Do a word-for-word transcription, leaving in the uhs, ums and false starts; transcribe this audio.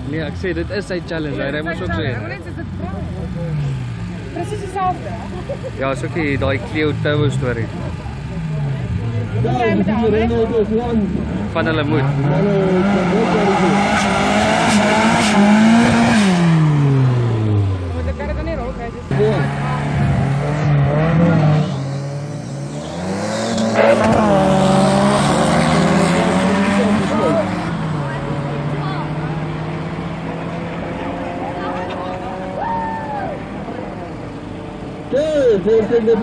Nee, ek sê dit is sy challenge. Hy ry mos ook so. Orange is dit presies dieselfde. Ja, is ook die daai Clio Turbo storie. Van hulle moed. Moet ek karre dan nie rol kry. Okay,